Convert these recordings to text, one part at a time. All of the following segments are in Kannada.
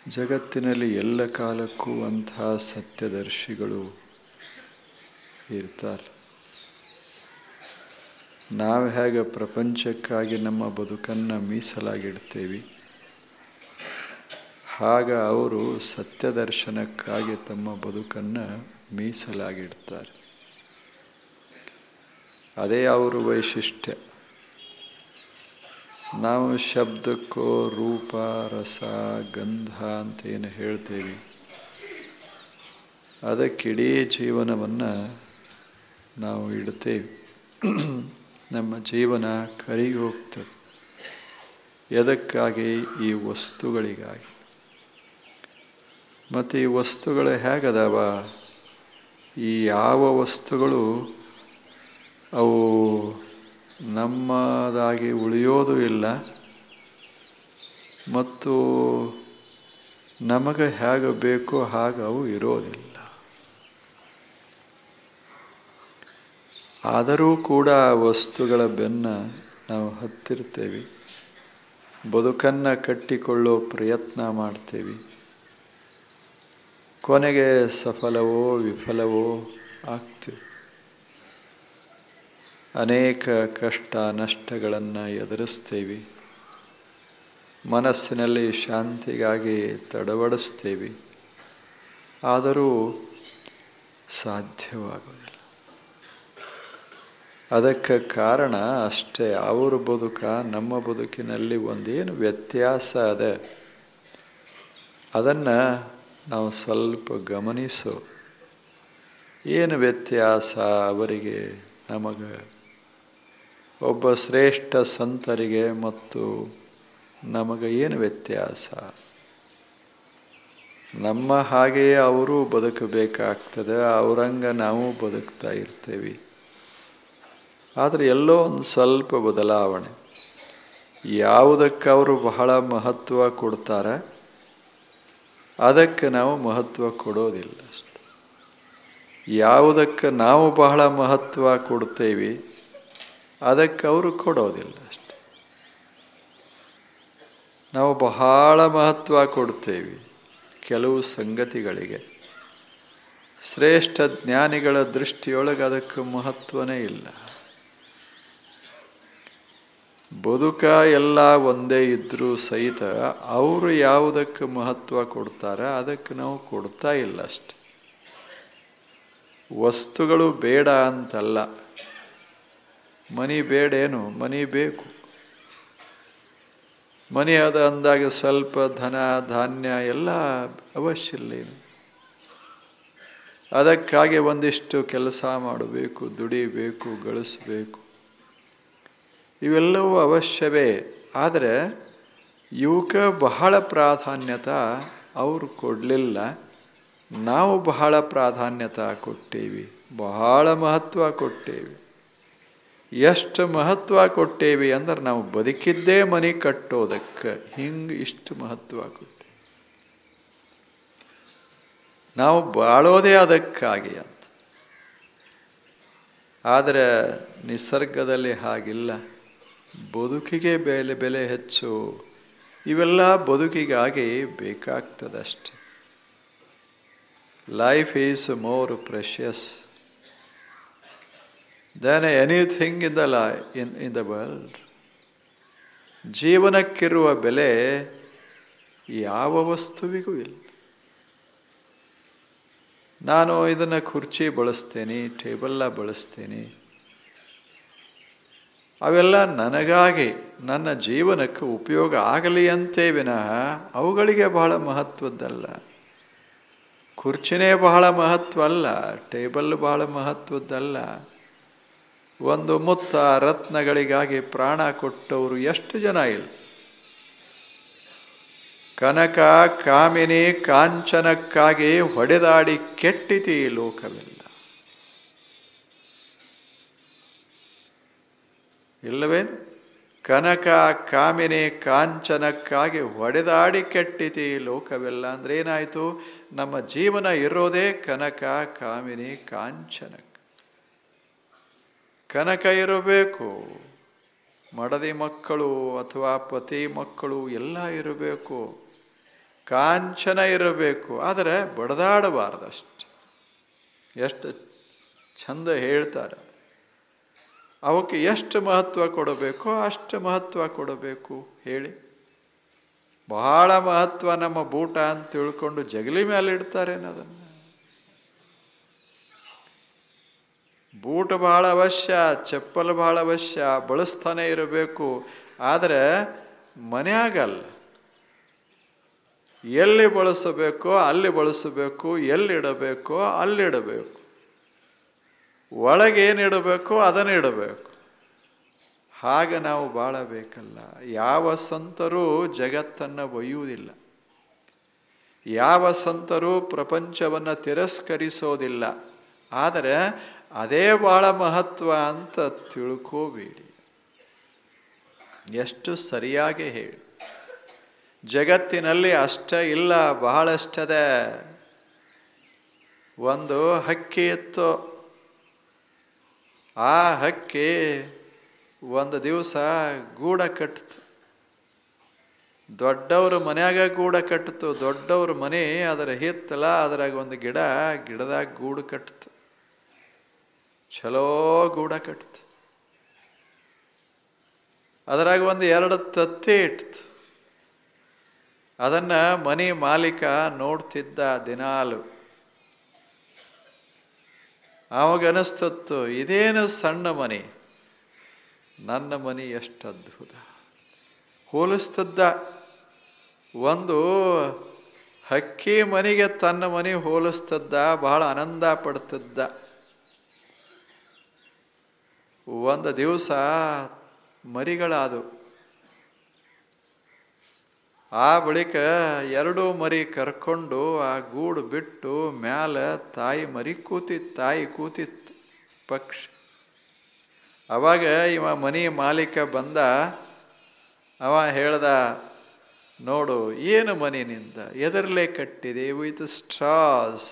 ಜಗತ್ತಿನಲ್ಲಿ ಎಲ್ಲ ಕಾಲಕ್ಕೂ ಅಂತಹ ಸತ್ಯದರ್ಶಿಗಳು ಇರ್ತಾರೆ. ನಾವು ಹೇಗೆ ಪ್ರಪಂಚಕ್ಕಾಗಿ ನಮ್ಮ ಬದುಕನ್ನು ಮೀಸಲಾಗಿಡ್ತೇವೆ, ಆಗ ಅವರು ಸತ್ಯದರ್ಶನಕ್ಕಾಗಿ ತಮ್ಮ ಬದುಕನ್ನು ಮೀಸಲಾಗಿಡ್ತಾರೆ. ಅದೇ ಅವರ ವೈಶಿಷ್ಟ್ಯ. ನಾವು ಶಬ್ದಕ್ಕೋ ರೂಪ, ರಸ, ಗಂಧ ಅಂತೇನು ಹೇಳ್ತೇವೆ, ಅದಕ್ಕಿಡೀ ಜೀವನವನ್ನು ನಾವು ಇಡ್ತೇವೆ. ನಮ್ಮ ಜೀವನ ಕರಗಿ ಹೋಗ್ತದೆ. ಎದಕ್ಕಾಗಿ? ಈ ವಸ್ತುಗಳಿಗಾಗಿ. ಮತ್ತು ಈ ವಸ್ತುಗಳು ಹೇಗದಾವ? ಈ ಯಾವ ವಸ್ತುಗಳು ಅವು ನಮ್ಮದಾಗಿ ಉಳಿಯೋದು ಇಲ್ಲ, ಮತ್ತು ನಮಗೆ ಹೇಗೆ ಬೇಕೋ ಹಾಗೆ ಅವು ಇರೋದಿಲ್ಲ. ಆದರೂ ಕೂಡ ವಸ್ತುಗಳ ಬೆನ್ನ ನಾವು ಹತ್ತಿರ್ತೇವೆ, ಬದುಕನ್ನು ಕಟ್ಟಿಕೊಳ್ಳೋ ಪ್ರಯತ್ನ ಮಾಡ್ತೇವೆ. ಕೊನೆಗೆ ಸಫಲವೋ ವಿಫಲವೋ ಆಗ್ತೇವೆ. ಅನೇಕ ಕಷ್ಟ ನಷ್ಟಗಳನ್ನು ಎದುರಿಸ್ತೇವೆ. ಮನಸ್ಸಿನಲ್ಲಿ ಶಾಂತಿಗಾಗಿ ತಡಬಡಿಸ್ತೇವೆ. ಆದರೂ ಸಾಧ್ಯವಾಗುವುದಿಲ್ಲ. ಅದಕ್ಕೆ ಕಾರಣ ಅಷ್ಟೇ, ಅವರ ಬದುಕ ನಮ್ಮ ಬದುಕಿನಲ್ಲಿ ಒಂದೇನು ವ್ಯತ್ಯಾಸ ಅದ, ಅದನ್ನು ನಾವು ಸ್ವಲ್ಪ ಗಮನಿಸೋ. ಏನು ವ್ಯತ್ಯಾಸ ಅವರಿಗೆ ನಮಗೆ? ಒಬ್ಬ ಶ್ರೇಷ್ಠ ಸಂತರಿಗೆ ಮತ್ತು ನಮಗೆ ಏನು ವ್ಯತ್ಯಾಸ? ನಮ್ಮ ಹಾಗೆಯೇ ಅವರು ಬದುಕಬೇಕಾಗ್ತದೆ, ಅವರಂಗ ನಾವು ಬದುಕ್ತಾ ಇರ್ತೇವೆ. ಆದರೆ ಎಲ್ಲೋ ಒಂದು ಸ್ವಲ್ಪ ಬದಲಾವಣೆ. ಯಾವುದಕ್ಕೆ ಅವರು ಬಹಳ ಮಹತ್ವ ಕೊಡ್ತಾರೆ, ಅದಕ್ಕೆ ನಾವು ಮಹತ್ವ ಕೊಡೋದಿಲ್ಲ ಅಷ್ಟೆ. ಯಾವುದಕ್ಕೆ ನಾವು ಬಹಳ ಮಹತ್ವ ಕೊಡ್ತೇವೆ, ಅದಕ್ಕೆ ಅವರು ಕೊಡೋದಿಲ್ಲ ಅಷ್ಟೆ. ನಾವು ಬಹಳ ಮಹತ್ವ ಕೊಡ್ತೇವೆ ಕೆಲವು ಸಂಗತಿಗಳಿಗೆ. ಶ್ರೇಷ್ಠ ಜ್ಞಾನಿಗಳ ದೃಷ್ಟಿಯೊಳಗೆ ಅದಕ್ಕೆ ಮಹತ್ವನೇ ಇಲ್ಲ. ಬದುಕ ಎಲ್ಲ ಒಂದೇ ಇದ್ದರೂ ಸಹಿತ ಅವರು ಯಾವುದಕ್ಕೆ ಮಹತ್ವ ಕೊಡ್ತಾರೆ, ಅದಕ್ಕೆ ನಾವು ಕೊಡ್ತಾ ಇಲ್ಲ ಅಷ್ಟೆ. ವಸ್ತುಗಳು ಬೇಡ ಅಂತಲ್ಲ. ಮನಿ ಬೇಡೇನು? ಮನಿ ಬೇಕು. ಮನಿ ಅದ ಅಂದಾಗ ಸ್ವಲ್ಪ ಧನ ಧಾನ್ಯ ಎಲ್ಲ ಅವಶ್ಯ ಇಲ್ಲೇನು. ಅದಕ್ಕಾಗಿ ಒಂದಿಷ್ಟು ಕೆಲಸ ಮಾಡಬೇಕು, ದುಡಿಬೇಕು, ಗಳಿಸಬೇಕು, ಇವೆಲ್ಲವೂ ಅವಶ್ಯವೇ. ಆದರೆ ಇವಕ್ಕೆ ಬಹಳ ಪ್ರಾಧಾನ್ಯತೆ ಅವರು ಕೊಡಲಿಲ್ಲ, ನಾವು ಬಹಳ ಪ್ರಾಧಾನ್ಯತೆ ಕೊಟ್ಟೇವಿ, ಬಹಳ ಮಹತ್ವ ಕೊಟ್ಟೇವಿ. ಎಷ್ಟು ಮಹತ್ವ ಕೊಟ್ಟೇವಿ ಅಂದ್ರೆ ನಾವು ಬದುಕಿದ್ದೇ ಮನೆ ಕಟ್ಟೋದಕ್ಕೆ ಹಿಂಗೆ ಇಷ್ಟು ಮಹತ್ವ ಕೊಟ್ಟೇವಿ. ನಾವು ಬಾಳೋದೇ ಅದಕ್ಕಾಗಿ ಅಂತ. ಆದರೆ ನಿಸರ್ಗದಲ್ಲಿ ಹಾಗಿಲ್ಲ. ಬದುಕಿಗೆ ಬೆಲೆ ಹೆಚ್ಚು. ಇವೆಲ್ಲ ಬದುಕಿಗಾಗಿ ಬೇಕಾಗ್ತದಷ್ಟೆ. Life is more precious than anything in the world. ಜೀವನಕ್ಕಿರುವ ಬೆಲೆ ಯಾವ ವಸ್ತುವಿಗೂ ಇಲ್ಲ. ನಾನು ಇದನ್ನು ಕುರ್ಚಿ ಬಳಸ್ತೇನೆ, ಟೇಬಲ್ಲ ಬಳಸ್ತೇನೆ, ಅವೆಲ್ಲ ನನಗಾಗಿ ನನ್ನ ಜೀವನಕ್ಕೆ ಉಪಯೋಗ ಆಗಲಿ ಅಂತೇ ವಿನಃ ಅವುಗಳಿಗೆ ಬಹಳ ಮಹತ್ವದ್ದಲ್ಲ. ಕುರ್ಚಿನೇ ಬಹಳ ಮಹತ್ವ ಅಲ್ಲ, ಟೇಬಲ್ ಬಹಳ ಮಹತ್ವದ್ದಲ್ಲ. ಒಂದು ಮುತ್ತ ರತ್ನಗಳಿಗಾಗಿ ಪ್ರಾಣ ಕೊಟ್ಟವರು ಎಷ್ಟು ಜನ ಇಲ್ಲ. ಕನಕ ಕಾಮಿನಿ ಕಾಂಚನಕ್ಕಾಗಿ ಹೊಡೆದಾಡಿ ಕೆಟ್ಟಿತಿ ಈ ಲೋಕವೆಲ್ಲ. ಇಲ್ಲವೇನು? ಕನಕ ಕಾಮಿನಿ ಕಾಂಚನಕ್ಕಾಗಿ ಹೊಡೆದಾಡಿ ಕೆಟ್ಟಿತಿ ಈ ಲೋಕವೆಲ್ಲ ಅಂದ್ರೆ ಏನಾಯಿತು? ನಮ್ಮ ಜೀವನ ಇರೋದೇ ಕನಕ ಕಾಮಿನಿ ಕಾಂಚನಕ್ಕೆ. ಕನಕ ಇರಬೇಕು, ಮಡದಿ ಮಕ್ಕಳು ಅಥವಾ ಪತಿ ಮಕ್ಕಳು ಎಲ್ಲ ಇರಬೇಕು. ಕಾಂಚನ ಇರಬೇಕು, ಆದರೆ ಬಡದಾಡಬಾರ್ದಷ್ಟು. ಎಷ್ಟು ಚಂದ ಹೇಳ್ತಾರೆ. ಅವಕ್ಕೆ ಎಷ್ಟು ಮಹತ್ವ ಕೊಡಬೇಕೋ ಅಷ್ಟು ಮಹತ್ವ ಕೊಡಬೇಕು. ಹೇಳಿ, ಬಹಳ ಮಹತ್ವ ನಮ್ಮ ಬೂಟ ಅಂತ ತಿಳ್ಕೊಂಡು ಜಗಲಿ ಮೇಲೆ ಇಡ್ತಾರೇನು ಅದನ್ನು? ಬೂಟ್ ಬಹಳ ಅವಶ್ಯ, ಚಪ್ಪಲ್ ಬಹಳ ಅವಶ್ಯ, ಬಳಸ್ತಾನೆ ಇರಬೇಕು. ಆದರೆ ಮನೆಯಾಗಲ್ಲ. ಎಲ್ಲಿ ಬಳಸಬೇಕೋ ಅಲ್ಲಿ ಬಳಸಬೇಕು, ಎಲ್ಲಿಡಬೇಕೋ ಅಲ್ಲಿಡಬೇಕು, ಒಳಗೇನಿಡಬೇಕೋ ಅದನ್ನು ಇಡಬೇಕು. ಹಾಗೆ ನಾವು ಬಾಳಬೇಕಲ್ಲ. ಯಾವ ಸಂತರೂ ಜಗತ್ತನ್ನು ಒಯ್ಯುವುದಿಲ್ಲ, ಯಾವ ಸಂತರೂ ಪ್ರಪಂಚವನ್ನು ತಿರಸ್ಕರಿಸೋದಿಲ್ಲ. ಆದರೆ ಅದೇ ಭಾಳ ಮಹತ್ವ ಅಂತ ತಿಳ್ಕೋಬೇಡಿ. ಎಷ್ಟು ಸರಿಯಾಗಿ ಹೇಳಿ. ಜಗತ್ತಿನಲ್ಲಿ ಅಷ್ಟೇ ಇಲ್ಲ, ಬಹಳಷ್ಟದೆ. ಒಂದು ಹಕ್ಕಿ ಇತ್ತು. ಆ ಹಕ್ಕಿ ಒಂದು ದಿವಸ ಗೂಡ ಕಟ್ಟಿತು. ದೊಡ್ಡವ್ರ ಮನ್ಯಾಗ ಗೂಡ ಕಟ್ಟಿತು. ದೊಡ್ಡವ್ರ ಮನೆ ಅದರ ಹಿತ್ತಲ, ಅದರಾಗ ಒಂದು ಗಿಡದಾಗ ಗೂಡು ಕಟ್ಟಿತು. ಚಲೋ ಗೂಡ ಕಟ್ಟಿತು. ಅದರಾಗ ಒಂದು 2 ತತ್ತಿ ಇಟ್ಟಿತು. ಅದನ್ನು ಮನೆ ಮಾಲೀಕ ನೋಡ್ತಿದ್ದ ದಿನಾಲು. ಅವಾಗನಿಸ್ತತ್ತು, ಇದೇನು ಸಣ್ಣ ಮನೆ, ನನ್ನ ಮನೆ ಎಷ್ಟು ಅದ್ಭುತ. ಹೋಲಿಸ್ತಿದ್ದ. ಒಂದು ಹಕ್ಕಿ ಮನೆಗೆ ತನ್ನ ಮನೆ ಹೋಲಿಸ್ತಿದ್ದ, ಬಹಳ ಆನಂದ ಪಡ್ತಿದ್ದ. ಒಂದು ದಿವಸ ಮರಿಗಳಾದವು. ಆ ಬಳಿಕ 2 ಮರಿ ಕರ್ಕೊಂಡು ಆ ಗೂಡು ಬಿಟ್ಟು ಮ್ಯಾಲ ತಾಯಿ ಕೂತಿತ್ತು ಪಕ್ಷಿ. ಅವಾಗ ಇವ ಮನೆ ಮಾಲೀಕ ಬಂದ. ಅವ ಹೇಳ್ದ, ನೋಡು ಏನು ಮನೆಯಿಂದ ಎದರ್ಲೆ ಕಟ್ಟಿದೆ, with straws.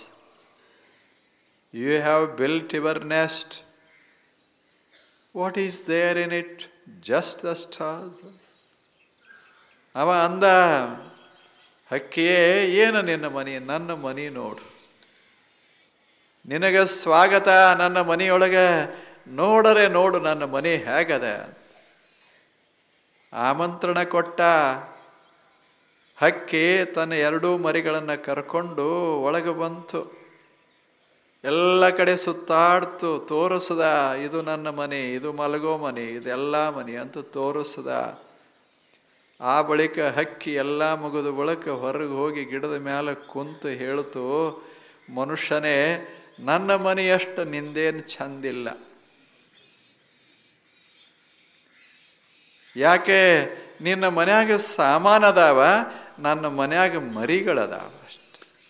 You have built your nest. What is there in it? Just the stars. ಅವ ಅಂದ, ಹಕ್ಕಿಯೇ ಏನು ನಿನ್ನ ಮನೆ? ನನ್ನ ಮನೆ ನೋಡು, ನಿನಗೆ ಸ್ವಾಗತ ನನ್ನ ಮನೆಯೊಳಗೆ. ನೋಡರೆ ನೋಡು ನನ್ನ ಮನೆ ಹೇಗದ ಅಂತ ಆಮಂತ್ರಣ ಕೊಟ್ಟ. ಹಕ್ಕಿ ತನ್ನ 2 ಮರಿಗಳನ್ನು ಕರ್ಕೊಂಡು ಒಳಗೆ ಬಂತು. ಎಲ್ಲ ಕಡೆ ಸುತ್ತಾಡ್ತು, ತೋರಿಸ್ದ, ಇದು ನನ್ನ ಮನೆ, ಇದು ಮಲಗೋ ಮನೆ, ಇದೆಲ್ಲ ಮನೆ ಅಂತ ತೋರಿಸ್ದ. ಆ ಬಳಿಕ ಹಕ್ಕಿ ಎಲ್ಲ ಮುಗಿದ ಬಳಿಕ ಹೊರಗೆ ಹೋಗಿ ಗಿಡದ ಮೇಲೆ ಕುಂತು ಹೇಳ್ತು, ಮನುಷ್ಯನೇ, ನನ್ನ ಮನೆಯಷ್ಟು ನಿಂದೇನು ಚಂದಿಲ್ಲ. ಯಾಕೆ? ನಿನ್ನ ಮನ್ಯಾಗ ಸಾಮಾನದಾವ, ನನ್ನ ಮನ್ಯಾಗ ಮರಿಗಳದಾವ ಅಷ್ಟು.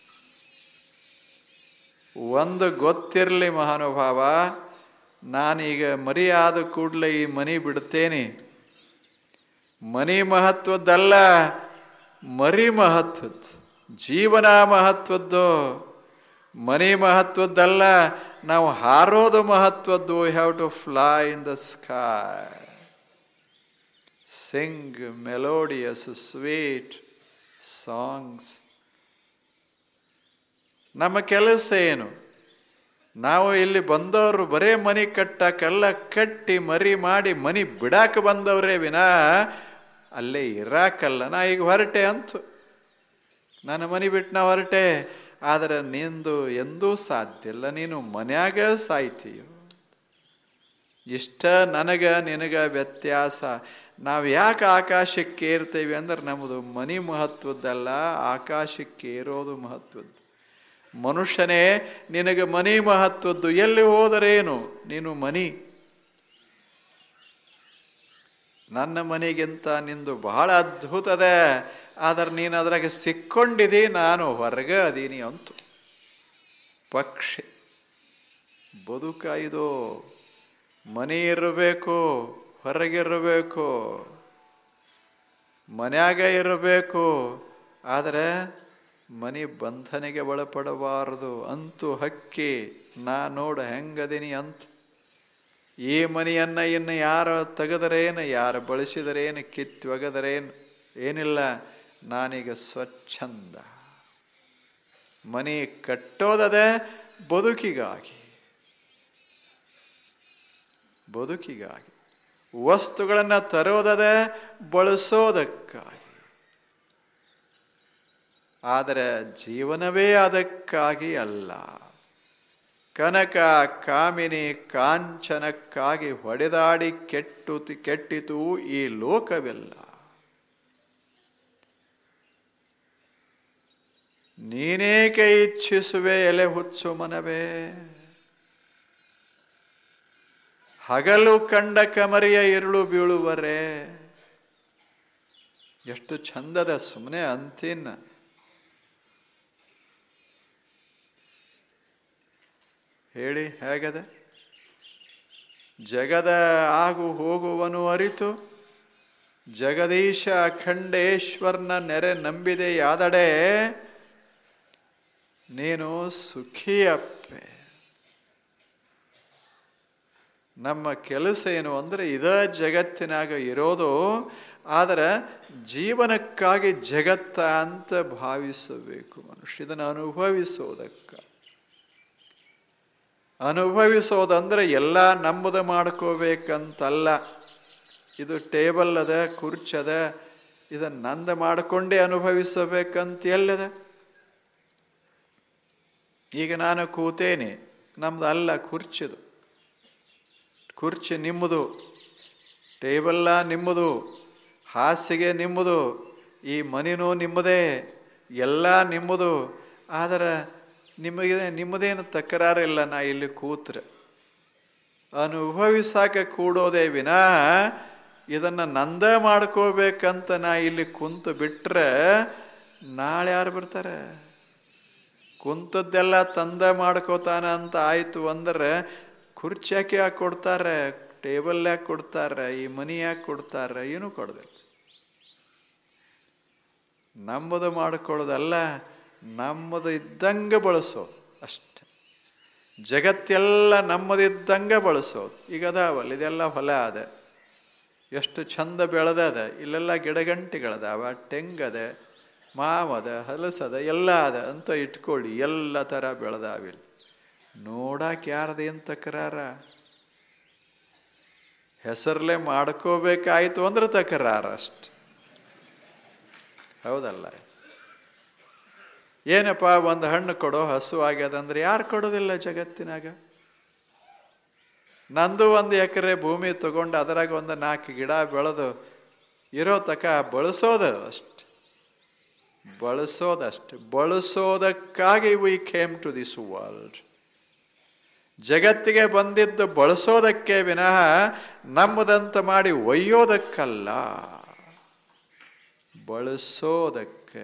ಒಂದು ಗೊತ್ತಿರಲಿ ಮಹಾನುಭಾವ, ನಾನೀಗ ಮರಿ ಆದ ಕೂಡಲೇ ಈ ಮನೆ ಬಿಡ್ತೇನೆ. ಮನಿ ಮಹತ್ವದ್ದಲ್ಲ, ಮರಿ ಮಹತ್ವದ್ದು, ಜೀವನ ಮಹತ್ವದ್ದು. ಮನಿ ಮಹತ್ವದ್ದಲ್ಲ, ನಾವು ಹಾರೋದು ಮಹತ್ವದ್ದು. We have to fly in the sky, sing melodious sweet songs. ನಮ್ಮ ಕೆಲಸ ಏನು? ನಾವು ಇಲ್ಲಿ ಬಂದವರು ಬರೇ ಮನೆ ಕಟ್ಟಕ್ಕೆಲ್ಲ ಕಟ್ಟಿ ಮರಿ ಮಾಡಿ ಮನೆ ಬಿಡಾಕ ಬಂದವ್ರೇ ವಿನಾ ಅಲ್ಲೇ ಇರಾಕಲ್ಲ. ನಾ ಈಗ ಹೊರಟೆ ಅಂತು, ನಾನು ಮನೆ ಬಿಟ್ಟು ನಾ ಹೊರಟೆ. ಆದರೆ ನಿಂದು ಎಂದೂ ಸಾಧ್ಯ ಇಲ್ಲ, ನೀನು ಮನ್ಯಾಗ ಸಾಯ್ತೀಯೋ. ಇಷ್ಟ ನನಗೆ ನಿನಗೆ ವ್ಯತ್ಯಾಸ. ನಾವು ಯಾಕೆ ಆಕಾಶಕ್ಕೆ ಏರ್ತೇವೆ ಅಂದ್ರೆ ನಮ್ಮದು ಮನೆ ಮಹತ್ವದ್ದಲ್ಲ, ಆಕಾಶಕ್ಕೆ ಏರೋದು ಮಹತ್ವದ್ದು. ಮನುಷ್ಯನೇ, ನಿನಗೆ ಮನಿ ಮಹತ್ವದ್ದು. ಎಲ್ಲಿ ಹೋದರೇನು, ನೀನು ಮನಿ. ನನ್ನ ಮನೆಗಿಂತ ನಿಂದು ಬಹಳ ಅದ್ಭುತದೆ, ಆದರೆ ನೀನು ಅದ್ರಾಗ ಸಿಕ್ಕೊಂಡಿದ್ದೀ, ನಾನು ಹೊರಗೆ ಅದೀನಿ ಅಂತು. ಪಕ್ಷಿ ಬದುಕ ಇದು. ಮನೆ ಇರಬೇಕು, ಹೊರಗಿರಬೇಕು, ಮನ್ಯಾಗ ಇರಬೇಕು, ಆದರೆ ಮನೆ ಬಂಧನೆಗೆ ಒಳಪಡಬಾರದು. ಅಂತೂ ಹಕ್ಕಿ, ನಾ ನೋಡು ಹೆಂಗದೀನಿ ಅಂತ. ಈ ಮನೆಯನ್ನು ಇನ್ನು ಯಾರು ತೆಗೆದರೇನು, ಯಾರು ಬಳಸಿದರೇನು, ಕಿತ್ತು ಒಗೆದರೇನು, ಏನಿಲ್ಲ. ನಾನೀಗ ಸ್ವಚ್ಛಂದ. ಮನೆ ಕಟ್ಟೋದದೆ ಬದುಕಿಗಾಗಿ, ವಸ್ತುಗಳನ್ನು ತರೋದದೆ ಬಳಸೋದಕ್ಕಾಗಿ. ಆದರೆ ಜೀವನವೇ ಅದಕ್ಕಾಗಿ ಅಲ್ಲ. ಕನಕ ಕಾಮಿನಿ ಕಾಂಚನಕ್ಕಾಗಿ ಹೊಡೆದಾಡಿ ಕೆಟ್ಟಿತು ಈ ಲೋಕವೆಲ್ಲ. ನೀನೇಕೆ ಇಚ್ಛಿಸುವೆ ಎಲೆ ಹುಚ್ಚು ಮನವೇ, ಹಗಲು ಕಂಡ ಕಮರಿಯ ಇರುಳು ಬೀಳುವರೆ. ಎಷ್ಟು ಚಂದದ, ಸುಮ್ಮನೆ ಅಂತೀನ. ಹೇಳಿ ಹೇಗದ? ಜಗದ ಆಗು ಹೋಗುವನು ಅರಿತು ಜಗದೀಶ ಅಖಂಡೇಶ್ವರನ ನೆರೆ ನಂಬಿದೆಯಾದಡೆ ನೀನು ಸುಖಿಯಪ್ಪೆ. ನಮ್ಮ ಕೆಲಸ ಏನು ಅಂದರೆ ಇದ ಜಗತ್ತಿನಾಗ ಇರೋದು, ಆದರೆ ಜೀವನಕ್ಕಾಗಿ ಜಗತ್ತ ಅಂತ ಭಾವಿಸಬೇಕು ಮನುಷ್ಯ. ಇದನ್ನು ಅನುಭವಿಸೋದಂದ್ರೆ ಎಲ್ಲ ನಮ್ಮದು ಮಾಡ್ಕೋಬೇಕಂತಲ್ಲ. ಇದು ಟೇಬಲ್ ಅದ, ಕುರ್ಚದ, ಇದನ್ನು ನಂದು ಮಾಡಿಕೊಂಡೇ ಅನುಭವಿಸಬೇಕಂತ ಎಲ್ಲದ? ಈಗ ನಾನು ಕೂತೇನೆ, ನಮ್ದು ಅಲ್ಲ ಕುರ್ಚಿದು. ಕುರ್ಚಿ ನಿಮ್ಮದು, ಟೇಬಲ್ಲ ನಿಮ್ಮದು, ಹಾಸಿಗೆ ನಿಮ್ಮದು, ಈ ಮನೆನೂ ನಿಮ್ಮದೇ, ಎಲ್ಲ ನಿಮ್ಮದು. ಆದರೆ ನಿಮ್ಮದೇನು ತಕರಾರಿಲ್ಲ. ನಾ ಇಲ್ಲಿ ಕೂತ್ರೆ ಅನುಭವಿಸಾಕ ಕೂಡೋದೇ ವಿನಾ ಇದನ್ನು ನಂದ ಮಾಡ್ಕೋಬೇಕಂತ ನಾ ಇಲ್ಲಿ ಕುಂತು ಬಿಟ್ರೆ ನಾಳೆ ಯಾರು ಬರ್ತಾರೆ? ಕುಂತದ್ದೆಲ್ಲ ತಂದ ಮಾಡ್ಕೋತಾನ ಅಂತ ಆಯಿತು ಅಂದ್ರೆ ಕುರ್ಚಿ ಯಾಕೆ ಕೊಡ್ತಾರೆ, ಟೇಬಲ್ ಯಾಕೆ ಕೊಡ್ತಾರೆ, ಈ ಮನಿ ಯಾಕೆ ಕೊಡ್ತಾರೆ? ಏನೂ ಕೊಡೋದಿಲ್ಲ. ನಮ್ಮದು ಮಾಡ್ಕೊಳ್ಳೋದಲ್ಲ, ನಮ್ಮದು ಇದ್ದಂಗೆ ಬಳಸೋದು ಅಷ್ಟೆ. ಜಗತ್ತೆಲ್ಲ ನಮ್ಮದಿದ್ದಂಗೆ ಬಳಸೋದು. ಈಗ ಅದಾವಲ್ಲ, ಇದೆಲ್ಲ ಹೊಲ ಅದ, ಎಷ್ಟು ಚಂದ ಬೆಳೆದದ. ಇಲ್ಲೆಲ್ಲ ಗಿಡಗಂಟಿಗಳದಾವ, ತೆಂಗದ, ಮಾವದ, ಹಲಸದ, ಎಲ್ಲ ಅದ ಅಂತ ಇಟ್ಕೊಳ್ಳಿ. ಎಲ್ಲ ಥರ ಬೆಳೆದಾವಿಲ್ಲ. ನೋಡಕ್ಕೆ ಯಾರ್ದೇನು ತಕರಾರ? ಹೆಸರಲ್ಲೇ ಮಾಡ್ಕೋಬೇಕಾಯ್ತು ಅಂದ್ರೆ ತಕರಾರ ಅಷ್ಟೆ. ಹೌದಲ್ಲ? ಏನಪ್ಪ ಒಂದು ಹಣ್ಣು ಕೊಡೋ, ಹಸು ಆಗ್ಯದಂದ್ರೆ ಯಾರು ಕೊಡೋದಿಲ್ಲ ಜಗತ್ತಿನಾಗ? ನಂದು 1 ಎಕರೆ ಭೂಮಿ ತಗೊಂಡು ಅದರಾಗ ಒಂದು 4 ಗಿಡ ಬೆಳೆದು ಇರೋ ತಕ ಬಳಸೋದು ಅಷ್ಟೆ. ಬಳಸೋದಕ್ಕಾಗಿ we came to this world. ಜಗತ್ತಿಗೆ ಬಂದಿದ್ದು ಬಳಸೋದಕ್ಕೆ ವಿನಃ ನಮ್ಮದಂತ ಮಾಡಿ ಒಯ್ಯೋದಕ್ಕಲ್ಲ, ಬಳಸೋದಕ್ಕೆ.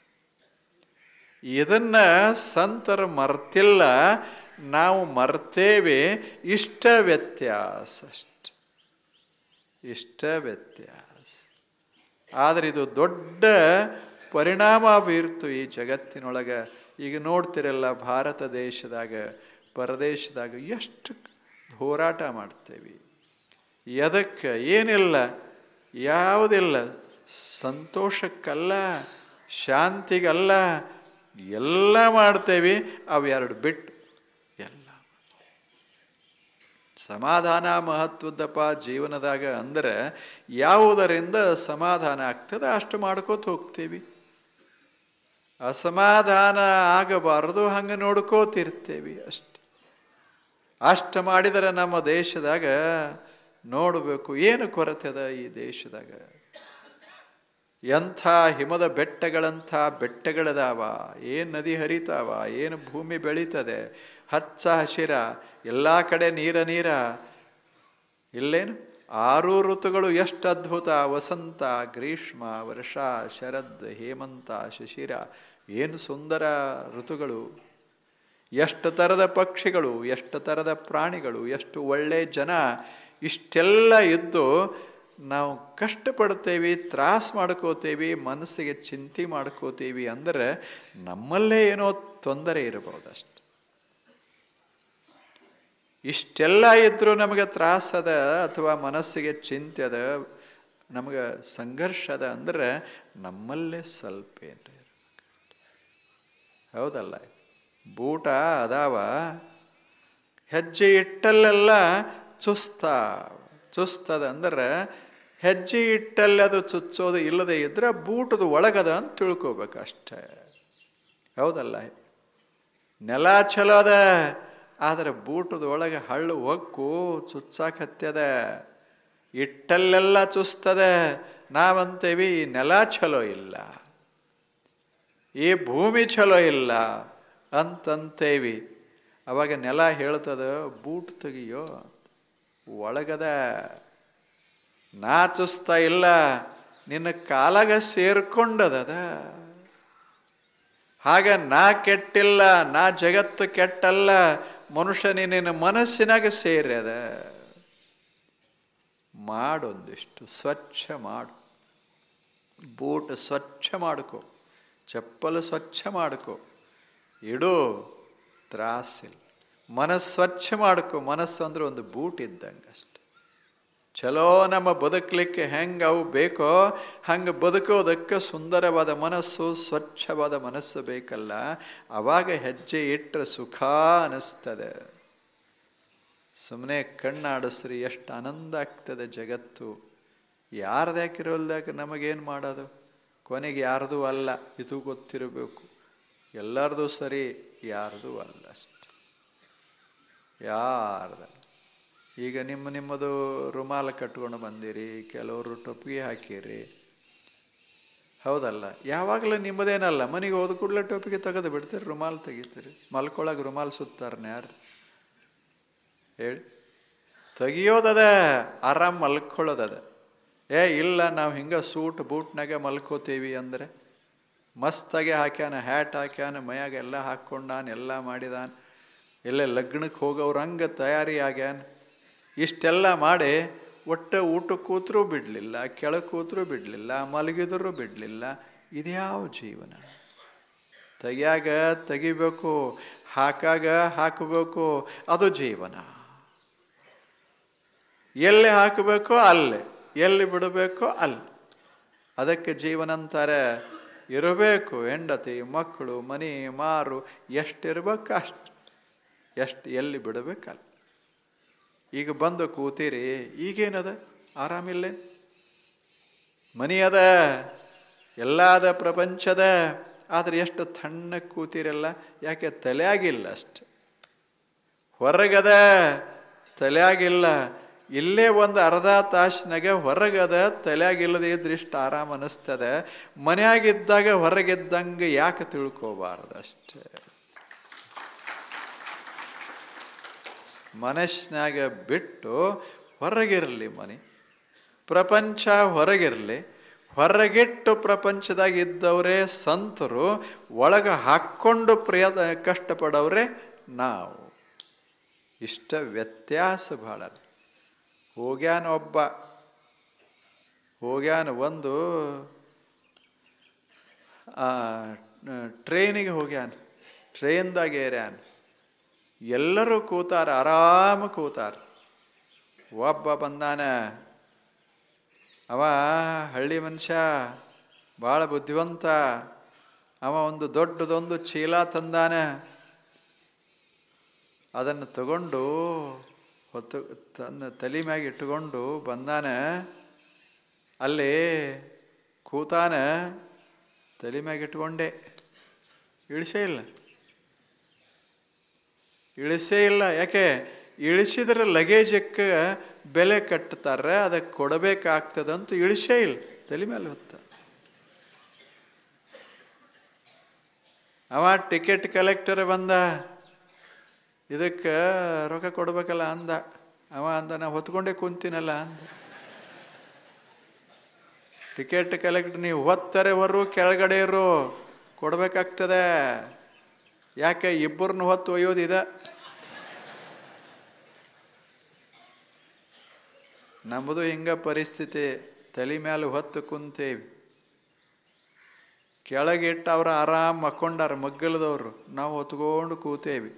ಇದನ್ನ ಸಂತರು ಮರ್ತಿಲ್ಲ, ನಾವು ಮರ್ತೇವೆ. ಇಷ್ಟ ವ್ಯತ್ಯಾಸ ಅಷ್ಟೆ, ಇಷ್ಟ ವ್ಯತ್ಯಾಸ. ಆದರೆ ಇದು ದೊಡ್ಡ ಪರಿಣಾಮ ಬೀರ್ತು ಈ ಜಗತ್ತಿನೊಳಗೆ. ಈಗ ನೋಡ್ತಿರಲ್ಲ, ಭಾರತ ದೇಶದಾಗ ಪರದೇಶದಾಗ ಎಷ್ಟು ಹೋರಾಟ ಮಾಡ್ತೇವೆ. ಎದಕ್ಕೆ? ಏನಿಲ್ಲ, ಯಾವುದಿಲ್ಲ, ಸಂತೋಷಕ್ಕಲ್ಲ, ಶಾಂತಿಗಲ್ಲ, ಎಲ್ಲ ಮಾಡ್ತೇವೆ. ಅವೆರಡು ಬಿಟ್ಟು ಎಲ್ಲ ಸಮಾಧಾನ ಮಹತ್ವದಪ್ಪ ಜೀವನದಾಗ. ಅಂದರೆ ಯಾವುದರಿಂದ ಸಮಾಧಾನ ಆಗ್ತದೆ ಅಷ್ಟು ಮಾಡ್ಕೋತ ಹೋಗ್ತೇವೆ. ಅಸಮಾಧಾನ ಆಗಬಾರದು, ಹಂಗೆ ನೋಡ್ಕೋತಿರ್ತೇವೆ ಅಷ್ಟೆ. ಅಷ್ಟು ಮಾಡಿದರೆ ನಮ್ಮ ದೇಶದಾಗ ನೋಡಬೇಕು ಏನು ಕೊರತೆ ಅದ ಈ ದೇಶದಾಗ. ಎಂಥ ಹಿಮದ ಬೆಟ್ಟಗಳಂಥ ಬೆಟ್ಟಗಳದಾವ, ಏನು ನದಿ ಹರಿತಾವ, ಏನು ಭೂಮಿ ಬೆಳೀತದೆ, ಹಚ್ಚ ಹಸಿರ, ಎಲ್ಲ ಕಡೆ ನೀರ. ಇಲ್ಲೇನು 6 ಋತುಗಳು ಎಷ್ಟು ಅದ್ಭುತ. ವಸಂತ, ಗ್ರೀಷ್ಮ, ವರ್ಷ, ಶರದ್, ಹೇಮಂತ, ಶಿಶಿರ. ಏನು ಸುಂದರ ಋತುಗಳು. ಎಷ್ಟು ಥರದ ಪಕ್ಷಿಗಳು, ಎಷ್ಟು ಥರದ ಪ್ರಾಣಿಗಳು, ಎಷ್ಟು ಒಳ್ಳೆ ಜನ. ಇಷ್ಟೆಲ್ಲ ಇದ್ದು ನಾವು ಕಷ್ಟಪಡ್ತೇವೆ, ತ್ರಾಸ ಮಾಡ್ಕೋತೇವೆ, ಮನಸ್ಸಿಗೆ ಚಿಂತೆ ಮಾಡ್ಕೋತೀವಿ ಅಂದರೆ ನಮ್ಮಲ್ಲೇ ಏನೋ ತೊಂದರೆ ಇರಬಹುದಷ್ಟೆ. ಇಷ್ಟೆಲ್ಲ ಇದ್ದರೂ ನಮಗೆ ತ್ರಾಸದ ಅಥವಾ ಮನಸ್ಸಿಗೆ ಚಿಂತೆ ಅದ, ನಮಗೆ ಸಂಘರ್ಷ ಅದ ಅಂದರೆ ನಮ್ಮಲ್ಲೇ ಸ್ವಲ್ಪ ಏನ್ರಿ ಹೌದಲ್ಲ. ಬೂಟ ಅದಾವ, ಹೆಜ್ಜೆ ಇಟ್ಟಲ್ಲೆಲ್ಲ ಚುಸ್ತದ ಅಂದ್ರೆ ಹೆಜ್ಜೆ ಇಟ್ಟಲ್ಲಿ ಅದು ಚುಚ್ಚೋದು ಇಲ್ಲದೆ ಇದ್ರೆ ಬೂಟದ ಒಳಗದ ಅಂತ ತಿಳ್ಕೊಬೇಕು ಅಷ್ಟೇ. ಹೌದಲ್ಲ. ನೆಲ ಚಲೋ ಅದ, ಆದರೆ ಬೂಟದ ಒಳಗೆ ಹಳ್ಳು ಹೊಕ್ಕು ಚುಚ್ಚಾಕತ್ಯದ. ಇಟ್ಟಲ್ಲೆಲ್ಲ ಚುಸ್ತದೆ. ನಾವಂತೇವಿ ಈ ನೆಲ ಚಲೋ ಇಲ್ಲ, ಈ ಭೂಮಿ ಚಲೋ ಇಲ್ಲ ಅಂತಂತೇವಿ. ಅವಾಗ ನೆಲ ಹೇಳ್ತದ, ಬೂಟ್ ತೆಗಿಯೋ, ಒಳಗದ ನಾ ಚುಸ್ತಾ ಇಲ್ಲ, ನಿನ್ನ ಕಾಲಾಗ ಸೇರ್ಕೊಂಡದ. ಹಾಗ ನಾ ಕೆಟ್ಟಿಲ್ಲ, ನಾ ಜಗತ್ತು ಕೆಟ್ಟಲ್ಲ, ಮನುಷ್ಯನೇ ನಿನ್ನ ಮನಸ್ಸಿನಾಗ ಸೇರ್ಯದ. ಮಾಡೊಂದಿಷ್ಟು ಸ್ವಚ್ಛ ಮಾಡು, ಬೂಟ್ ಸ್ವಚ್ಛ ಮಾಡ್ಕೊ, ಚಪ್ಪಲು ಸ್ವಚ್ಛ ಮಾಡ್ಕೊ, ಇಡು, ತ್ರಾಸಿಲ್ಲ. ಮನಸ್ಸು ಸ್ವಚ್ಛ ಮಾಡ್ಕೊ. ಮನಸ್ಸು ಅಂದ್ರೆ ಒಂದು ಬೂಟ್ ಇದ್ದಂಗೆ ಅಷ್ಟೆ. ಚಲೋ ನಮ್ಮ ಬದುಕಲಿಕ್ಕೆ ಹೆಂಗೆ ಅವು ಬೇಕೋ ಹಂಗೆ ಬದುಕೋದಕ್ಕೆ ಸುಂದರವಾದ ಮನಸ್ಸು, ಸ್ವಚ್ಛವಾದ ಮನಸ್ಸು ಬೇಕಲ್ಲ. ಆವಾಗ ಹೆಜ್ಜೆ ಇಟ್ಟರೆ ಸುಖ ಅನ್ನಿಸ್ತದೆ. ಸುಮ್ಮನೆ ಕಣ್ಣಾಡಿಸ್ರಿ ಎಷ್ಟು ಆನಂದ ಆಗ್ತದೆ ಜಗತ್ತು. ಯಾರ್ದ್ಯಾಕಿರೋಲ್ದಾಗ ನಮಗೇನು ಮಾಡೋದು? ಕೊನೆಗೆ ಯಾರ್ದೂ ಅಲ್ಲ, ಇದು ಗೊತ್ತಿರಬೇಕು. ಎಲ್ಲರದು ಸರಿ, ಯಾರ್ದೂ ಅಲ್ಲ ಅಷ್ಟೆ, ಯಾರ್ದಲ್ಲ. ಈಗ ನಿಮ್ಮದು ರುಮಾಲ ಕಟ್ಕೊಂಡು ಬಂದಿರಿ, ಕೆಲವರು ಟೊಪ್ಪಿಗೆ ಹಾಕಿರಿ, ಹೌದಲ್ಲ. ಯಾವಾಗಲೂ ನಿಮ್ಮದೇನಲ್ಲ, ಮನೆಗೆ ಹೋದ ಕೂಡಲೇ ಟೊಪ್ಪಿಗೆ ತೆಗೆದು ಬಿಡ್ತೀರಿ, ರುಮಾಲು ತೆಗಿತೀರಿ. ಮಲ್ಕೊಳಗೆ ರುಮಾಲು ಸುತ್ತಾರನ ಯಾರು ಹೇಳಿ? ತೆಗಿಯೋದದ, ಆರಾಮ್ ಮಲ್ಕೊಳ್ಳೋದದ. ಇಲ್ಲ ನಾವು ಹಿಂಗೆ ಸೂಟ್ ಬೂಟ್ನಾಗೆ ಮಲ್ಕೋತೀವಿ ಅಂದರೆ ಮಸ್ತಾಗೆ ಹಾಕ್ಯಾನ, ಹ್ಯಾಟ್ ಹಾಕ್ಯಾನ, ಮೈಯಾಗ ಎಲ್ಲ ಹಾಕ್ಕೊಂಡಾನ, ಎಲ್ಲ ಮಾಡಿದಾನ, ಎಲ್ಲೇ ಲಗ್ನಕ್ಕೆ ಹೋಗೋರು ಹಂಗೆ ತಯಾರಿ ಆಗ್ಯಾನ. ಇಷ್ಟೆಲ್ಲ ಮಾಡಿ ಒಟ್ಟು ಊಟಕ್ಕೆ ಕೂತ್ರೂ ಬಿಡಲಿಲ್ಲ, ಕೆಳಗೆ ಕೂತ್ರೂ ಬಿಡಲಿಲ್ಲ, ಮಲಗಿದ್ರೂ ಬಿಡಲಿಲ್ಲ. ಇದ್ಯಾವ ಜೀವನ? ತೆಗಿಯಾಗ ತೆಗಿಬೇಕು, ಹಾಕಾಗ ಹಾಕಬೇಕು, ಅದು ಜೀವನ. ಎಲ್ಲಿ ಹಾಕಬೇಕೋ ಅಲ್ಲೇ, ಎಲ್ಲಿ ಬಿಡಬೇಕೋ ಅಲ್ಲಿ. ಅದಕ್ಕೆ ಜೀವನ ಅಂತಾರೆ. ಇರಬೇಕು ಹೆಂಡತಿ, ಮಕ್ಕಳು, ಮನೆ, ಮಾರು, ಎಷ್ಟಿರ್ಬೇಕು ಅಷ್ಟು, ಎಷ್ಟು ಎಲ್ಲಿ ಬಿಡಬೇಕಲ್ಲ. ಈಗ ಬಂದು ಕೂತೀರಿ, ಈಗೇನದ? ಆರಾಮಿಲ್ಲ. ಮನಿ ಅದ, ಎಲ್ಲ ಅದ, ಪ್ರಪಂಚದ, ಆದರೆ ಎಷ್ಟು ತಣ್ಣಗೆ ಕೂತೀರಲ್ಲ. ಯಾಕೆ? ತಲೆಯಾಗಿಲ್ಲ ಅಷ್ಟು. ಹೊರಗದ, ತಲೆಯಾಗಿಲ್ಲ. ಇಲ್ಲೇ ಒಂದು ಅರ್ಧ ತಾಸಿನಾಗೆ ಹೊರಗದ, ತಲೆಯಾಗಿಲ್ಲದೆ ಇದ್ರೆ ಇಷ್ಟು ಆರಾಮ ಅನ್ನಿಸ್ತದೆ. ಮನೆಯಾಗಿದ್ದಾಗ ಹೊರಗಿದ್ದಂಗೆ ಯಾಕೆ ತಿಳ್ಕೋಬಾರ್ದು ಅಷ್ಟೇ. ಮನಸ್ಸಿನಾಗ ಬಿಟ್ಟು ಹೊರಗಿರಲಿ ಮನೆ, ಪ್ರಪಂಚ ಹೊರಗಿರಲಿ. ಹೊರಗಿಟ್ಟು ಪ್ರಪಂಚದಾಗ ಇದ್ದವರೇ ಸಂತರು, ಒಳಗೆ ಹಾಕ್ಕೊಂಡು ಕಷ್ಟಪಡೋರೆ ನಾವು. ಇಷ್ಟ ವ್ಯತ್ಯಾಸ ಭಾಳ. ಹೋಗ್ಯಾನ ಒಂದು ಟ್ರೈನಿಗೆ ಹೋಗ್ಯಾನ, ಟ್ರೈನ್ದಾಗ ಏರ್ಯಾನ. ಎಲ್ಲರೂ ಕೂತಾರ, ಆರಾಮ ಕೂತಾರ. ಒಬ್ಬ ಬಂದಾನ, ಅವ ಹಳ್ಳಿ ಮನುಷ್ಯ, ಭಾಳ ಬುದ್ಧಿವಂತ. ಅವ ಒಂದು ದೊಡ್ಡದೊಂದು ಚೀಲ ತಂದಾನ. ಅದನ್ನು ತಗೊಂಡು ತನ್ನ ತಲೆ ಮ್ಯಾಗ ಇಟ್ಟುಕೊಂಡು ಬಂದಾನ. ಅಲ್ಲಿ ಕೂತಾನ, ತಲೆ ಮ್ಯಾಗ ಇಟ್ಕೊಂಡೆ. ಇಳಿಸೇ ಇಲ್ಲ. ಯಾಕೆ? ಇಳಿಸಿದ್ರೆ ಲಗೇಜಕ್ಕೆ ಬೆಲೆ ಕಟ್ತಾರೆ, ಅದಕ್ಕೆ ಕೊಡಬೇಕಾಗ್ತದಂತೂ ಇಳಿಸೇ ಇಲ್ಲ. ತಲೆ ಮೇಲೆ ಹೊತ್ತ. ಅವ ಟಿಕೆಟ್ ಕಲೆಕ್ಟರ್ ಬಂದ, ಇದಕ್ಕೆ ರೊಕ್ಕ ಕೊಡ್ಬೇಕಲ್ಲ ಅಂದ. ಅವ ಅಂದ, ನಾ ಹೊತ್ಕೊಂಡೇ ಕುಂತೀನಲ್ಲ ಅಂದ. ಟಿಕೆಟ್ ಕಲೆಕ್ಟರ್, ನೀವು ಹೊತ್ತರೆ ಕೆಳಗಡೆ ಇರು, ಕೊಡ್ಬೇಕಾಗ್ತದೆ. ಯಾಕೆ? ಇಬ್ಬರನ್ನ ಹೊತ್ತು ಒಯ್ಯೋದಿದೆ. ನಮ್ಮದು ಹಿಂಗ ಪರಿಸ್ಥಿತಿ. ತಲೆ ಮೇಲೆ ಹೊತ್ತು ಕುಂತೇವಿ, ಕೆಳಗಿಟ್ಟು ಅವ್ರು ಆರಾಮ್ ಮಕ್ಕೊಂಡಾರ, ಮಗ್ಗಲದವ್ರು. ನಾವು ಹೊತ್ಕೊಂಡು ಕೂತೇವಿ.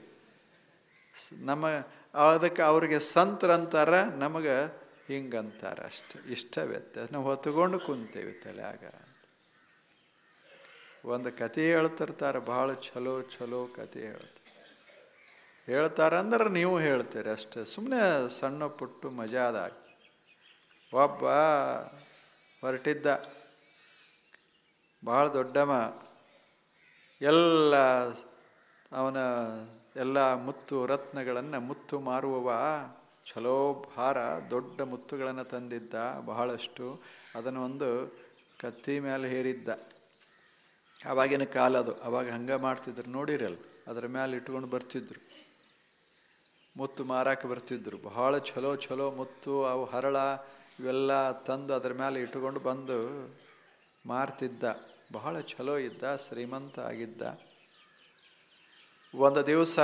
ಅದಕ್ಕೆ ಅವ್ರಿಗೆ ಸಂತರಂತಾರ, ನಮಗೆ ಹಿಂಗಂತಾರ ಅಷ್ಟೆ. ಇಷ್ಟ ವ್ಯತ್ಯಾಸ. ನಾವು ಹೊತ್ಕೊಂಡು ಕುಂತೇವಿ ತಲೆಯಾಗ. ಒಂದು ಕತೆ ಹೇಳ್ತಿರ್ತಾರೆ, ಭಾಳ ಚಲೋ ಚಲೋ ಕತೆ ಹೇಳ್ತಾರಂದ್ರೆ ನೀವು ಹೇಳ್ತೀರಿ ಅಷ್ಟೆ, ಸುಮ್ಮನೆ ಸಣ್ಣ ಪುಟ್ಟು ಮಜಾದಾಗ. ಒಬ್ಬ ಹೊರಟಿದ್ದ, ಭಾಳ ದೊಡ್ಡವ, ಅವನ ಎಲ್ಲ ಮುತ್ತು ರತ್ನಗಳನ್ನು ಮುತ್ತು ಮಾರುವವ, ಚಲೋ ಭಾರ ದೊಡ್ಡ ಮುತ್ತುಗಳನ್ನು ತಂದಿದ್ದ ಬಹಳಷ್ಟು. ಅದನ್ನು ಒಂದು ಕತ್ತಿ ಮೇಲೆ ಹೇರಿದ್ದ. ಆವಾಗಿನ ಕಾಲ ಅದು, ಅವಾಗ ಹಂಗೆ ಮಾಡ್ತಿದ್ರು ನೋಡಿರಲ್ಲ, ಅದರ ಮೇಲೆ ಇಟ್ಕೊಂಡು ಬರ್ತಿದ್ರು, ಮುತ್ತು ಮಾರಕ್ಕೆ ಬರ್ತಿದ್ರು. ಬಹಳ ಚಲೋ ಚಲೋ ಮುತ್ತು, ಅವು ಹರಳ ಇವೆಲ್ಲ ತಂದು ಅದರ ಮೇಲೆ ಇಟ್ಕೊಂಡು ಬಂದು ಮಾರ್ತಿದ್ದ. ಬಹಳ ಚಲೋ ಇದ್ದ, ಶ್ರೀಮಂತ ಆಗಿದ್ದ. ಒಂದು ದಿವಸ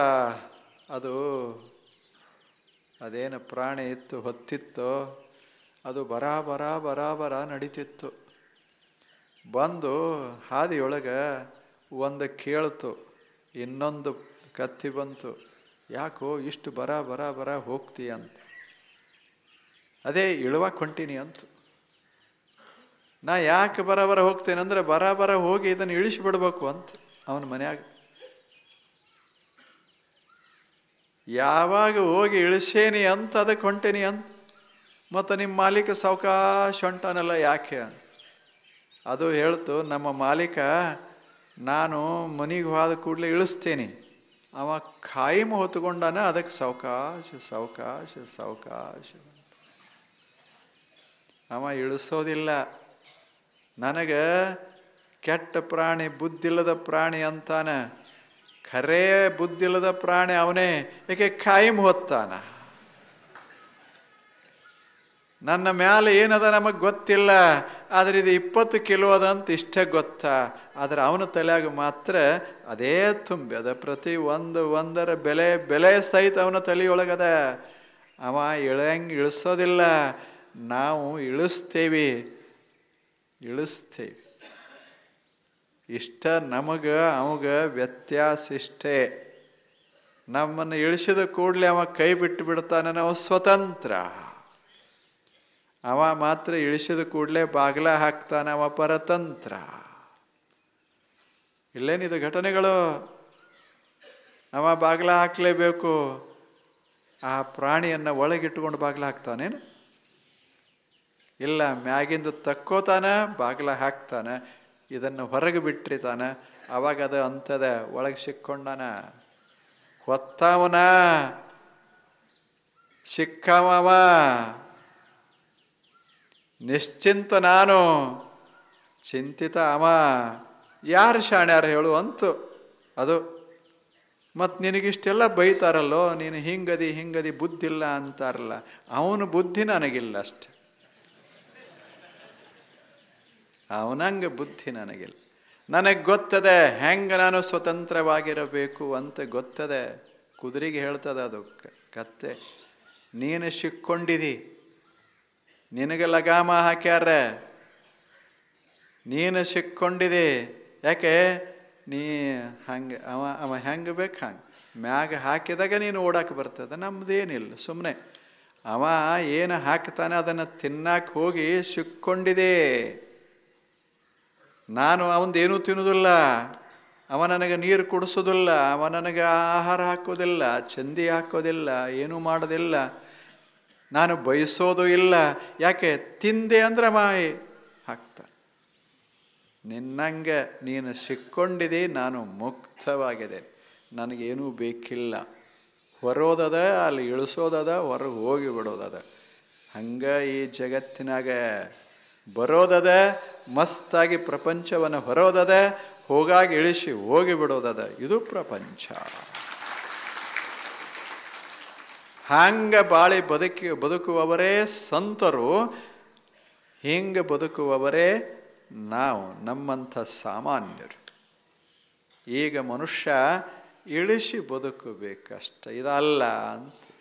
ಅದೇನು ಪ್ರಾಣಿ ಇತ್ತು ಹೊತ್ತಿತ್ತೋ ಅದು ಬರ ನಡೀತಿತ್ತು. ಬಂದು ಹಾದಿಯೊಳಗೆ ಒಂದು ಕೇಳ್ತು, ಇನ್ನೊಂದು ಕತ್ತಿ ಬಂತು, ಯಾಕೋ ಇಷ್ಟು ಬರ ಹೋಗ್ತೀಯ ಅಂತ. ಅದೇ ಇಳುವಕ್ಕೆ ಹೊಂಟೀನಿ ಅಂತು. ನಾ ಯಾಕೆ ಬರ ಹೋಗ್ತೇನೆ ಅಂದರೆ ಬರ ಹೋಗಿ ಇದನ್ನು ಇಳಿಸಿಬಿಡ್ಬೇಕು ಅಂತ ಅವನ ಮನ್ಯಾಗ. ಯಾವಾಗ ಹೋಗಿ ಇಳಿಸೇನಿ ಅಂತ ಅದಕ್ಕೆ ಹೊಂಟೇನಿ ಅಂತ. ಮತ್ತು ನಿಮ್ಮ ಮಾಲೀಕ ಸಾವಕಾಶ ಹೊಂಟಾನಲ್ಲ ಯಾಕೆ ಅಂತ. ಅದು ಹೇಳ್ತು, ನಮ್ಮ ಮಾಲೀಕ ನಾನು ಮನೆಗೆ ಹೋದ ಕೂಡಲೇ ಇಳಿಸ್ತೇನೆ, ಅವ ಕಾಯಿಮ ಹೊತ್ಕೊಂಡಾನ, ಅದಕ್ಕೆ ಸಾವಕಾಶ ಅವ ಇಳಿಸೋದಿಲ್ಲ. ನನಗೆ ಕೆಟ್ಟ ಪ್ರಾಣಿ, ಬುದ್ಧಿಲ್ಲದ ಪ್ರಾಣಿ ಅಂತಾನ. ಖರೇ ಬುದ್ಧಿಲ್ಲದ ಪ್ರಾಣಿ ಅವನೇ, ಏಕೆ ಕಾಯಿಮ ಹೊತ್ತಾನ. ನನ್ನ ಮ್ಯಾಲೆ ಏನದ ನಮಗೆ ಗೊತ್ತಿಲ್ಲ, ಆದರೆ ಇದು 20 ಕಿಲೋ ಅದಂತ ಇಷ್ಟೇ ಗೊತ್ತಾ. ಆದರೆ ಅವನ ತಲೆಯಾಗ ಮಾತ್ರ ಅದೇ ತುಂಬಿ ಅದ. ಪ್ರತಿ ಒಂದರ ಬೆಲೆ ಸಹಿತ ಅವನ ತಲೆಯೊಳಗದ. ಅವ ಇಳಿಸೋದಿಲ್ಲ, ನಾವು ಇಳಿಸ್ತೇವೆ. ಇಷ್ಟ ಅವಾಗ ವ್ಯತ್ಯಾಸ ಇಷ್ಟೇ. ನಮ್ಮನ್ನು ಇಳಿಸಿದ ಕೂಡಲೇ ಅವ ಕೈ ಬಿಟ್ಟು ಬಿಡ್ತಾನೆ, ನಾವು ಸ್ವತಂತ್ರ. ಅವ ಮಾತ್ರ ಇಳಿಸಿದ ಕೂಡಲೇ ಬಾಗಿಲ ಹಾಕ್ತಾನೆ, ಅವ ಪರತಂತ್ರ. ಇಲ್ಲೇನಿದು ಘಟನೆಗಳು. ಅವ ಬಾಗಿಲ ಹಾಕಲೇಬೇಕು. ಆ ಪ್ರಾಣಿಯನ್ನು ಒಳಗಿಟ್ಟುಕೊಂಡು ಬಾಗಿಲ ಹಾಕ್ತಾನೇನು? ಇಲ್ಲ, ಮ್ಯಾಗಿಂದು ತಕ್ಕೋತಾನ, ಬಾಗಿಲ ಹಾಕ್ತಾನೆ, ಇದನ್ನು ಹೊರಗೆ ಬಿಟ್ಟಿರ್ತಾನ. ಅವಾಗ ಅದು ಅಂತದ ಒಳಗೆ ಸಿಕ್ಕೊಂಡಾನ, ಹೊತ್ತಾವನ, ಸಿಕ್ಕವ, ನಿಶ್ಚಿಂತ ನಾನು, ಚಿಂತಿತ ಅವ. ಯಾರು ಶಾಣ್ಯಾರ ಹೇಳು ಅಂತು ಅದು. ಮತ್ತು ನಿನಗಿಷ್ಟೆಲ್ಲ ಬೈತಾರಲ್ಲೋ, ನೀನು ಹಿಂಗದಿ ಬುದ್ಧಿಲ್ಲ ಅಂತಾರಲ್ಲ, ಅವನ ಬುದ್ಧಿ ನನಗಿಲ್ಲ ಅಷ್ಟೆ. ಅವನಂಗೆ ಬುದ್ಧಿ ನನಗಿಲ್ಲ. ನನಗೆ ಗೊತ್ತದೆ ಹೆಂಗೆ ನಾನು ಸ್ವತಂತ್ರವಾಗಿರಬೇಕು ಅಂತ ಗೊತ್ತದೆ. ಕುದುರೆಗೆ ಹೇಳ್ತದೆ ಅದು ಕತ್ತೆ, ನೀನು ಸಿಕ್ಕೊಂಡಿದಿ, ನಿನಗೆ ಲಗಾಮ ಹಾಕ್ಯಾರ, ನೀನು ಸಿಕ್ಕೊಂಡಿದಿ. ಯಾಕೆ ನೀ ಹಂಗೆ ಅವ ಹೆಂಗೆ ಬೇಕು ಹಂಗೆ ಮ್ಯಾಗ ಹಾಕಿದಾಗ ನೀನು ಓಡಾಕೆ ಬರ್ತದೆ. ನಮ್ದೇನಿಲ್ಲ, ಸುಮ್ಮನೆ ಅವ ಏನು ಹಾಕ್ತಾನೆ ಅದನ್ನು ತಿನ್ನಕ್ಕೆ ಹೋಗಿ ಸಿಕ್ಕೊಂಡಿದೆ. ನಾನು ಅವನದೇನೂ ತಿನ್ನೋದಿಲ್ಲ, ಅವ ನನಗೆ ನೀರು ಕುಡಿಸೋದಿಲ್ಲ, ಅವ ನನಗೆ ಆಹಾರ ಹಾಕೋದಿಲ್ಲ, ಚಂದಿ ಹಾಕೋದಿಲ್ಲ, ಏನೂ ಮಾಡೋದಿಲ್ಲ, ನಾನು ಬಯಸೋದು ಇಲ್ಲ. ಯಾಕೆ ತಿಂದೆ ಅಂದ್ರೆ ಮಾಯಿ ಹಾಕ್ತ. ನಿನ್ನಂಗೆ ನೀನು ಸಿಕ್ಕೊಂಡಿದೆ, ನಾನು ಮುಕ್ತವಾಗಿದೆ, ನನಗೇನೂ ಬೇಕಿಲ್ಲ. ಹೊರೋದದ, ಅಲ್ಲಿ ಇಳಿಸೋದದ, ಹೊರಗೆ ಹೋಗಿ ಬಿಡೋದದ. ಹಂಗೆ ಈ ಜಗತ್ತಿನಾಗ ಬರೋದದ, ಮಸ್ತಾಗಿ ಪ್ರಪಂಚವನ್ನು ಹೊರೋದದ, ಹೋಗಾಗಿ ಇಳಿಸಿ ಹೋಗಿ ಬಿಡೋದದ. ಇದು ಪ್ರಪಂಚ. ಹಂಗೆ ಬಾಳಿ ಬದುಕುವವರೇ ಸಂತರು, ಹಿಂಗೆ ಬದುಕುವವರೇ ನಾವು, ನಮ್ಮಂಥ ಸಾಮಾನ್ಯರು. ಈಗ ಮನುಷ್ಯ ಇಳಿಸಿ ಬದುಕಬೇಕಷ್ಟ, ಇದಲ್ಲ ಅಂತ.